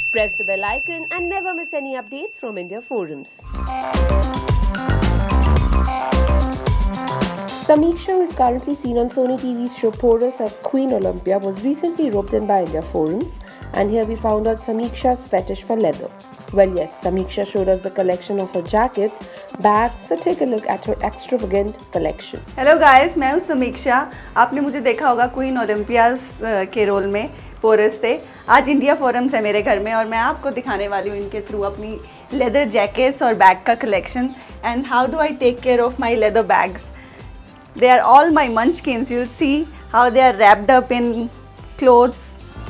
Press the bell icon and never miss any updates from India Forums. Samiksha, who is currently seen on Sony TV's show Porous as Queen Olympia, was recently roped in by India Forums, and here we found out Samiksha's fetish for leather. Well, yes, Samiksha showed us the collection of her jackets, bags, so take a look at her extravagant collection. Hello guys, मैं हूँ समीक्षा. आपने मुझे देखा होगा queen ओलंपियाज के role में porous से. आज इंडिया फोरम्स है मेरे घर में और मैं आपको दिखाने वाली हूँ इनके थ्रू अपनी लेदर जैकेट्स और बैग का collection and how do I take care of my leather bags. They are all my munchkins. You'll see how they are wrapped up in clothes.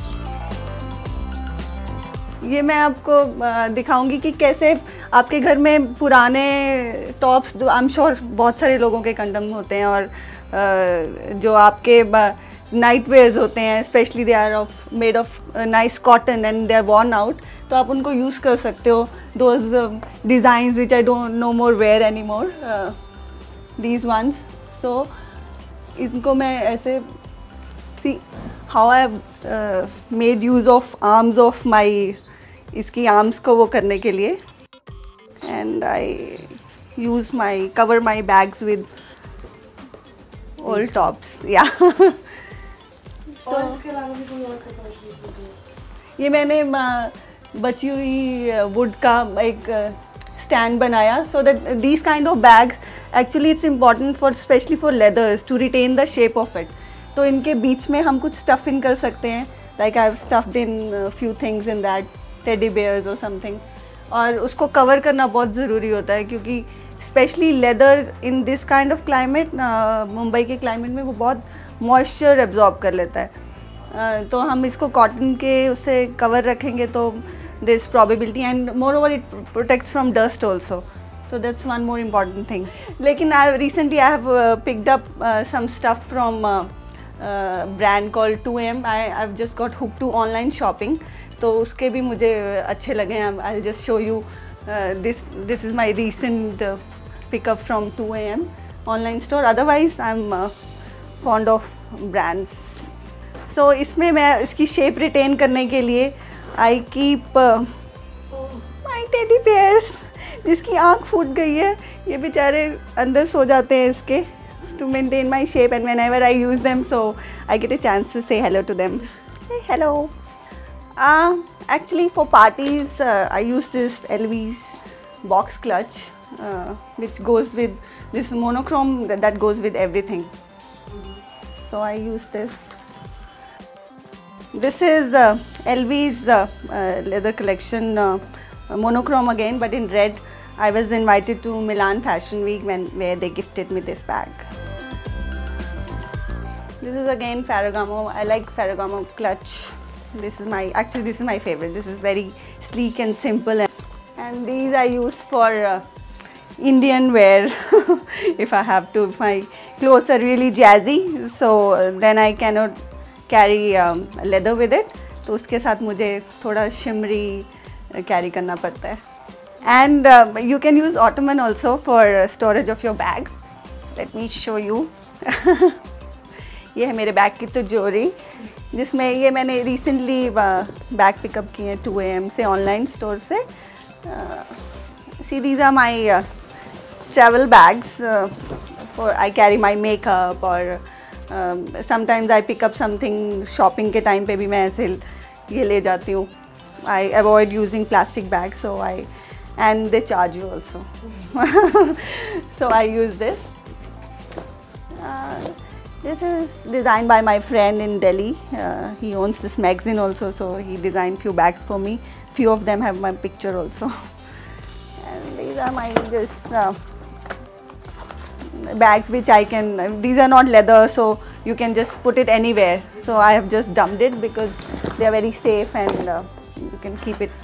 ये मैं आपको दिखाऊंगी कि कैसे आपके घर में पुराने टॉप्स जो आई एम श्योर बहुत सारे लोगों के कंडम होते हैं और जो आपके नाइट वेयर्स होते हैं specially they are made of nice cotton and they are worn out, तो आप उनको यूज़ कर सकते हो. Those designs which I don't know more wear any more, these ones. So इनको मैं ऐसे see how I made use of arms of my, इसकी आर्म्स को वो करने के लिए, and I use my cover my bags with old tops. या इसके अलावा भी कोई और कपड़ा? ये मैंने बची हुई वुड का एक स्टैंड बनाया so that these kind of bags actually it's important for specially for leathers to retain the shape of it. तो इनके बीच में हम कुछ स्टफ इन कर सकते हैं, like I have stuffed in few things in that, teddy bears और something. और उसको कवर करना बहुत ज़रूरी होता है क्योंकि specially leather in this kind of climate, Mumbai के क्लाइमेट में वो बहुत मॉइस्चर एब्जॉर्ब कर लेता है. तो हम इसको कॉटन के उससे कवर रखेंगे तो this probability and moreover it protects from dust also. So that's one more important thing. लेकिन recently I have picked up some stuff from brand called 2AM. I've just got hooked to online shopping. तो उसके भी मुझे अच्छे लगे हैं. I'll just show you this is my recent pickup from 2AM online store. Otherwise I'm fond of brands. So इसमें मैं इसकी shape retain करने के लिए I keep my teddy bears जिसकी आँख फूट गई है. ये बेचारे अंदर सो जाते हैं इसके to maintain my shape, and whenever I use them so I get a chance to say hello to them. Hey, hello. Actually for parties I use this LV's box clutch which goes with this monochrome that goes with everything. So I use this. This is the LV's leather collection, monochrome again but in red. I was invited to Milan Fashion Week where they gifted me this bag. This is again Ferragamo. I like Ferragamo clutch. This is my favorite. This is very sleek and simple, and these I use for Indian wear if I have to. If my clothes are really jazzy, so then I cannot carry leather with it. तो उसके साथ मुझे थोड़ा shimmery carry करना पड़ता है. And you can use ottoman also for storage of your bags. Let me show you. ये है मेरे बैग की तिजोरी जिसमें ये मैंने रिसेंटली बैग पिकअप किए हैं 2AM से, ऑनलाइन स्टोर से. See, these are my travel bags for I carry my makeup or sometimes I pick up something. shopping के टाइम पे भी मैं ऐसे ये ले जाती हूँ. I avoid using plastic bags, so and they charge you also. So I use this. This is designed by my friend in Delhi. He owns this magazine also, so he designed few bags for me. Few of them have my picture also. And these are my bags which I can, these are not leather, so you can just put it anywhere. So I have just dumped it because they are very safe and you can keep it.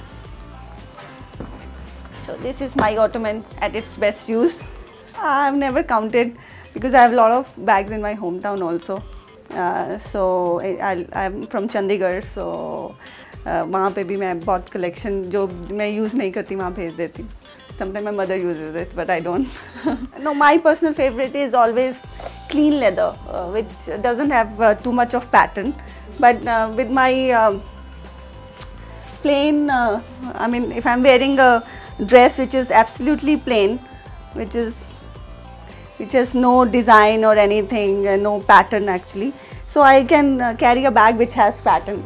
So this is my ottoman at its best use. I have never counted because I have a lot of bags in my hometown also. So I'm from Chandigarh, so वहाँ पे भी मैं बहुत collection जो मैं use नहीं करती वहाँ भेज देती हूँ. Sometimes my mother uses it, but I don't. No, my personal favorite is always clean leather, which doesn't have too much of pattern. But with my plain, I mean if I'm wearing a dress which is absolutely plain, which has no design or anything, no pattern actually, so I can carry a bag which has pattern.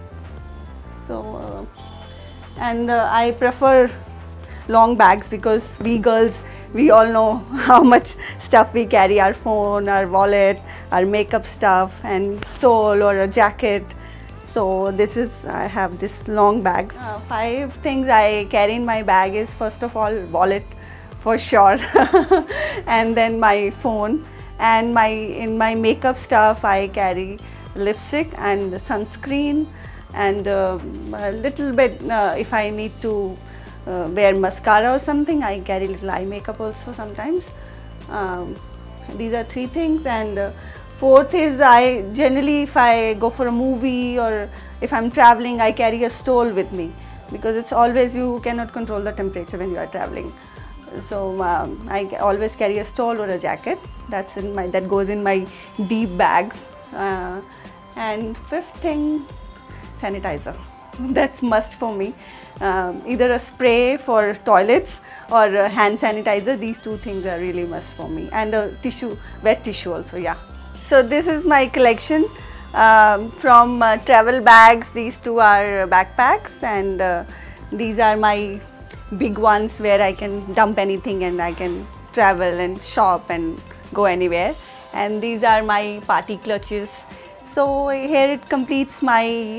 So and I prefer long bags because we girls, we all know how much stuff we carry, our phone, our wallet, our makeup stuff and stole or a jacket. So this is, I have this long bags. 5 things I carry in my bag is, first of all, wallet for sure and then my phone, and in my makeup stuff I carry lipstick and sunscreen, and a little bit if I need to wear mascara or something, I carry little eye makeup also sometimes. These are 3 things. And 4th is, I generally, if I go for a movie or if I'm traveling, I carry a stole with me, because it's always, you cannot control the temperature when you are traveling. So I always carry a stole or a jacket. That goes in my deep bags. And 5th thing, sanitizer. That's must for me. Either a spray for toilets or a hand sanitizer. These 2 things are really must for me. And a tissue, wet tissue also, yeah. So this is my collection from travel bags. These 2 are backpacks, and these are my big ones where I can dump anything and I can travel and shop and go anywhere. And these are my party clutches. So here it completes my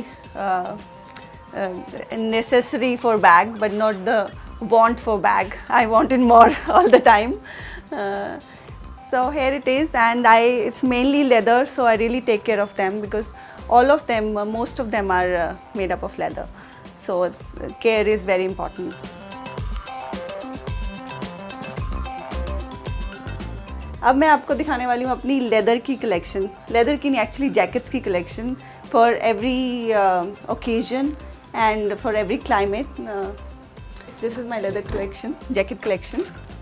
necessary for bag, but not the want for bag. I wanted more all the time. So here it is, and it's mainly leather, so I really take care of them, because all of them, most of them are made up of leather. So care is very important. अब मैं आपको दिखाने वाली हूँ अपनी leather की collection, leather की नहीं, एक्चुअली जैकेट्स की collection for every occasion and for every climate. This is my leather collection, jacket collection.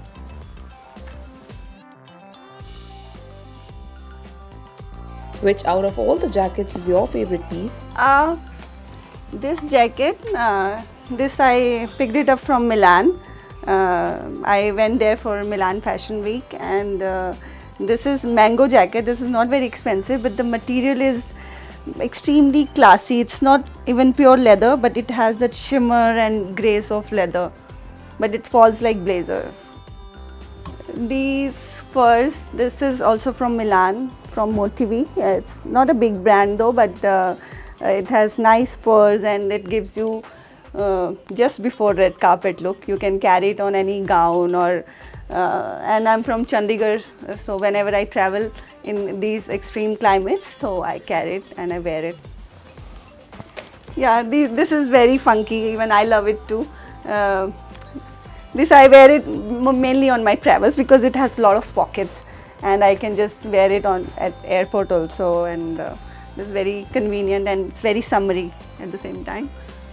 Which out of all the jackets is your favorite piece? This jacket, this I picked it up from Milan. I went there for Milan Fashion Week, and this is mango jacket. This is not very expensive, but the material is extremely classy. It's not even pure leather, but it has that shimmer and grace of leather, but it falls like blazer. These furs, this is also from Milan, from Motivi. It's not a big brand though, but it has nice furs, and it gives you just before red carpet look. You can carry it on any gown, or and I'm from Chandigarh, so whenever I travel in these extreme climates, so I carry it and I wear it. Yeah, this is very funky, even I love it too. This I wear it mainly on my travels because it has a lot of pockets, and I can just wear it at airport also, and it's very convenient and it's very summery at the same time.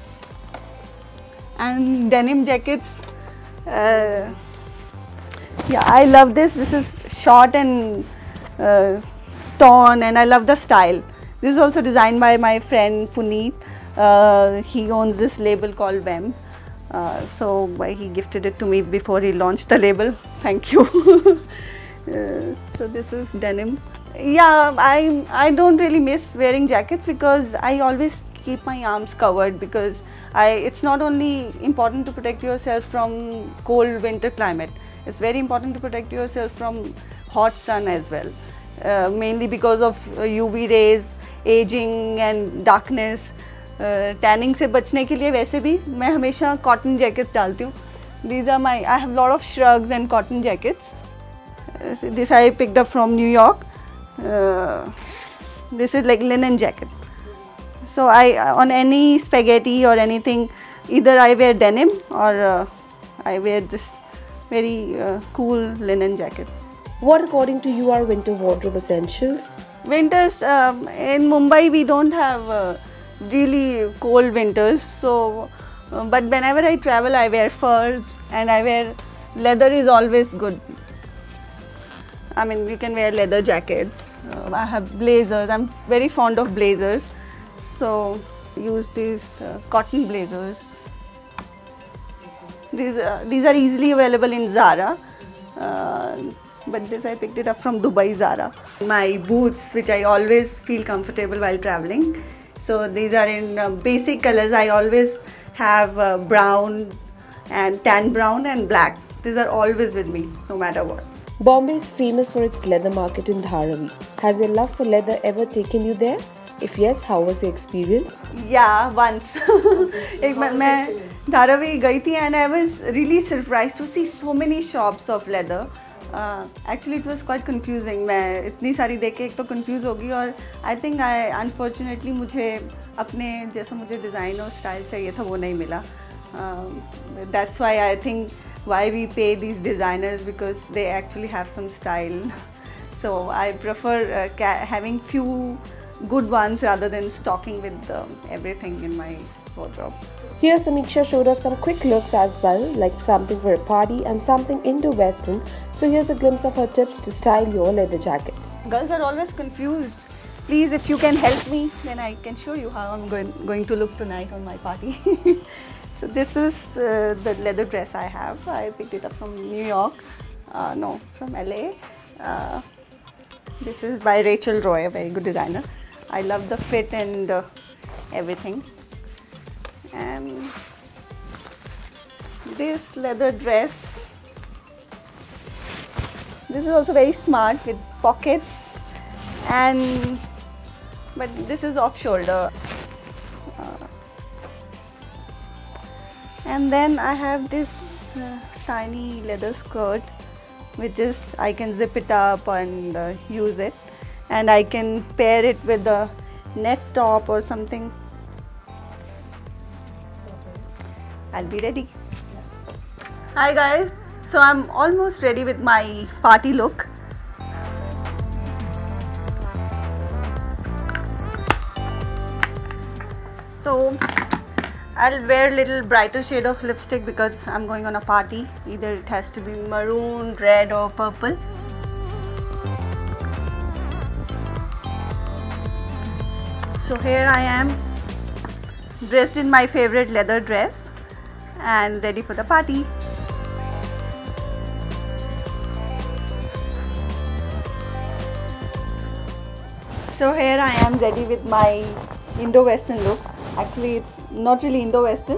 And denim jackets, yeah, I love this. This is short and torn, and I love the style. This is also designed by my friend Puneet. He owns this label called Vem. So he gifted it to me before he launched the label. Thank you. So this is denim. Yeah, I don't really miss wearing jackets because I always keep my arms covered, because it's not only important to protect yourself from cold winter climate. It's very important to protect yourself from hot sun as well. Mainly because of UV rays, aging and darkness. Tanning से बचने के लिए वैसे भी मैं हमेशा cotton jackets डालती हूँ. These are my, I have a lot of shrugs and cotton jackets. This I picked up from New York. This is like linen jacket. So on any spaghetti or anything, either I wear denim or I wear this very cool linen jacket. What according to you are winter wardrobe essentials? Winters, in Mumbai we don't have really cold winters, so but whenever I travel I wear furs, and I wear leather is always good. I mean, you can wear leather jackets. I have blazers. I'm very fond of blazers, so Use these cotton blazers. These are easily available in Zara, but this I picked it up from Dubai Zara. My boots, which I always feel comfortable while traveling. So these are in basic colors. I always have brown and tan brown and black. These are always with me, no matter what. Bombay is famous for its leather market in Dharavi. Has your love for leather ever taken you there? If yes, how was your experience? Yeah, once. मैं Dharavi गई थी and I was really surprised to see so many shops of leather. Actually, it was quite confusing. मैं इतनी सारी देख के एक तो confuse होगी और I think unfortunately मुझे अपने जैसा मुझे design और style चाहिए था वो नहीं मिला. That's why I think why we pay these designers, because they actually have some style. So I prefer having few good ones rather than stocking with everything in my wardrobe. Here Samiksha showed us some quick looks as well, like something for a party and something Indo-Western. So here's a glimpse of her tips to style your leather jackets. Girls are always confused. Please, if you can help me, then I can show you how I'm going to look tonight on my party. So this is the leather dress I have. I picked it up from New York. No, from LA. This is by Rachel Roy, a very good designer. I love the fit and everything. And this leather dress, this is also very smart with pockets, and but this is off shoulder. And then I have this tiny leather skirt, which is I can zip it up and use it, and I can pair it with a net top or something. I'll be ready. Hi guys, so I'm almost ready with my party look. So I'll wear a little brighter shade of lipstick because I'm going on a party. Either it has to be maroon, red or purple. So here I am, dressed in my favorite leather dress and ready for the party. So here I am ready with my Indo-Western look. Actually, it's not really Indo-Western.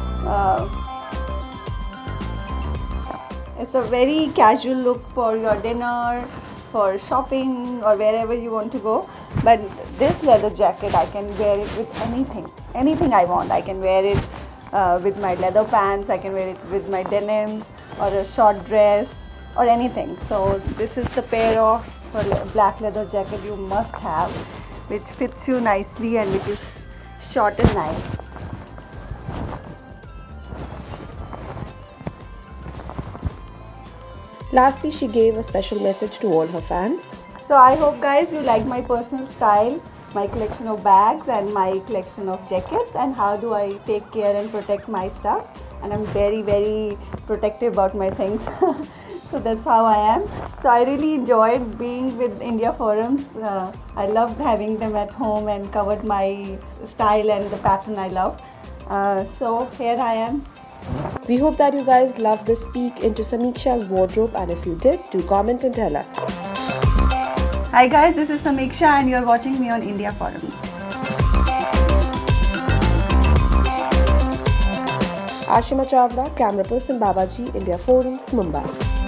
It's a very casual look for your dinner, for shopping or wherever you want to go. But this leather jacket, I can wear it with anything I want. I can wear it with my leather pants, I can wear it with my denims or a short dress or anything. So this is the pair of black leather jacket you must have, which fits you nicely and which is short and nice. Lastly, she gave a special message to all her fans. So I hope guys you like my personal style, my collection of bags and my collection of jackets, and how do I take care and protect my stuff. And I'm very, very protective about my things. So that's how I am. So I really enjoyed being with India Forums. I loved having them at home and covered my style and the pattern I love. So here I am. We hope that you guys loved this peek into Samiksha's wardrobe, and if you did, do comment and tell us. Hi guys, this is Samiksha and you are watching me on India Forums. Ashima Chavda, camera person Babaji, India Forums, Mumbai.